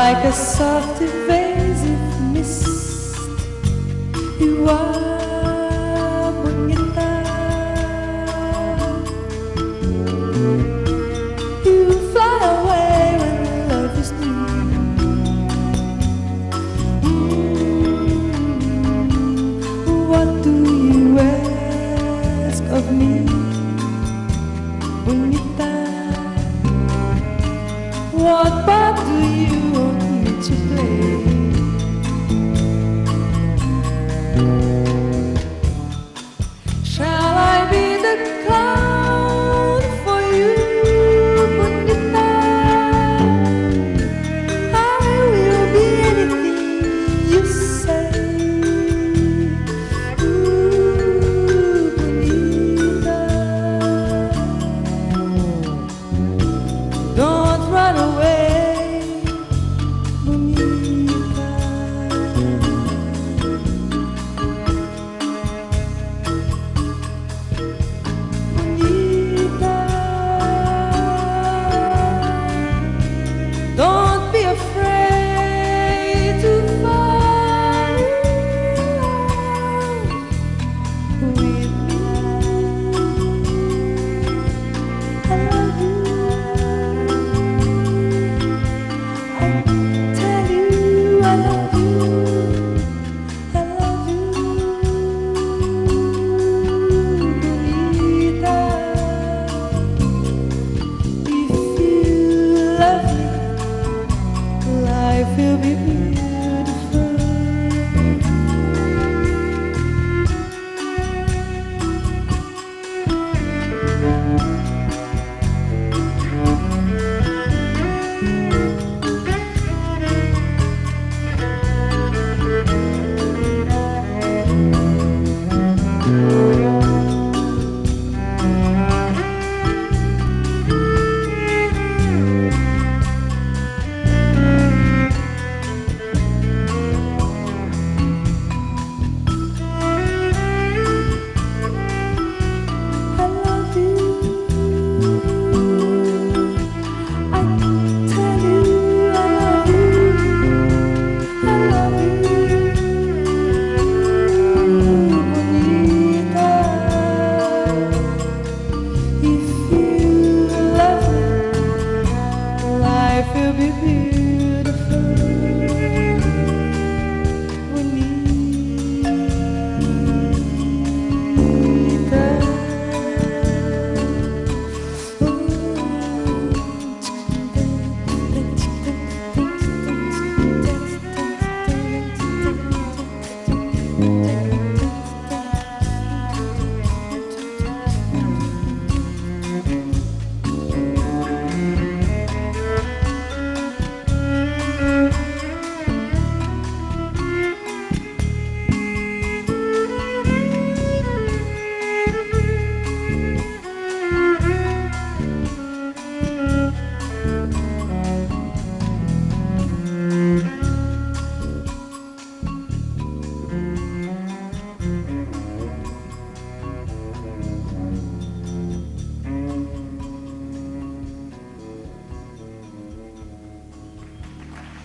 like a soft evasive mist. You are bonita. You fly away when love is new. What do you ask of me, bonita? What part do you want me to play? Shall I be the clown for you, bonita? I will be anything you say. Ooh, bonita. Don't run away, bonita. Bonita. Don't be afraid to fall in love with me. I love you. Tell you I love you, I love you, bonita. If you love me, life will be beautiful. I love you. I tell you I love you. I love you, bonita. If you love me, life will be beautiful,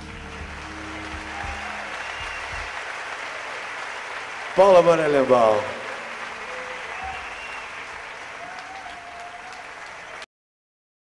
Paula Bonelli-Ball.